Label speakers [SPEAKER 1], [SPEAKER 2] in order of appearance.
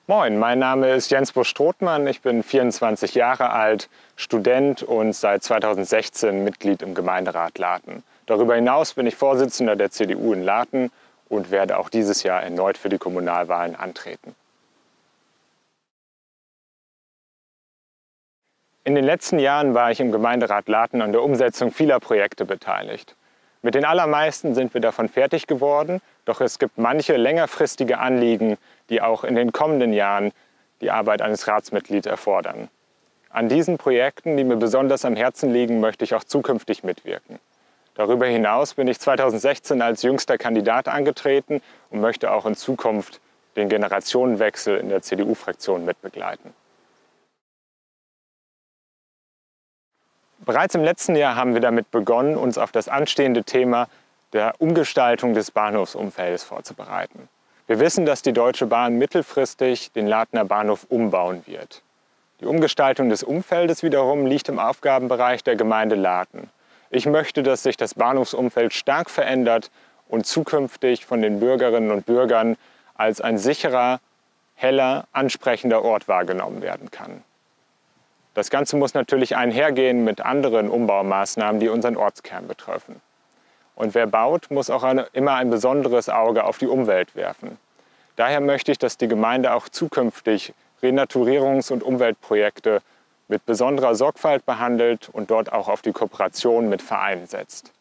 [SPEAKER 1] Moin, mein Name ist Jens Busch-Strothmann, ich bin 24 Jahre alt, Student und seit 2016 Mitglied im Gemeinderat Laten. Darüber hinaus bin ich Vorsitzender der CDU in Laten und werde auch dieses Jahr erneut für die Kommunalwahlen antreten. In den letzten Jahren war ich im Gemeinderat Laten an der Umsetzung vieler Projekte beteiligt. Mit den allermeisten sind wir davon fertig geworden, doch es gibt manche längerfristige Anliegen, die auch in den kommenden Jahren die Arbeit eines Ratsmitglieds erfordern. An diesen Projekten, die mir besonders am Herzen liegen, möchte ich auch zukünftig mitwirken. Darüber hinaus bin ich 2016 als jüngster Kandidat angetreten und möchte auch in Zukunft den Generationenwechsel in der CDU-Fraktion mitbegleiten. Bereits im letzten Jahr haben wir damit begonnen, uns auf das anstehende Thema der Umgestaltung des Bahnhofsumfeldes vorzubereiten. Wir wissen, dass die Deutsche Bahn mittelfristig den Latener Bahnhof umbauen wird. Die Umgestaltung des Umfeldes wiederum liegt im Aufgabenbereich der Gemeinde Laten. Ich möchte, dass sich das Bahnhofsumfeld stark verändert und zukünftig von den Bürgerinnen und Bürgern als ein sicherer, heller, ansprechender Ort wahrgenommen werden kann. Das Ganze muss natürlich einhergehen mit anderen Umbaumaßnahmen, die unseren Ortskern betreffen. Und wer baut, muss auch immer ein besonderes Auge auf die Umwelt werfen. Daher möchte ich, dass die Gemeinde auch zukünftig Renaturierungs- und Umweltprojekte mit besonderer Sorgfalt behandelt und dort auch auf die Kooperation mit Vereinen setzt.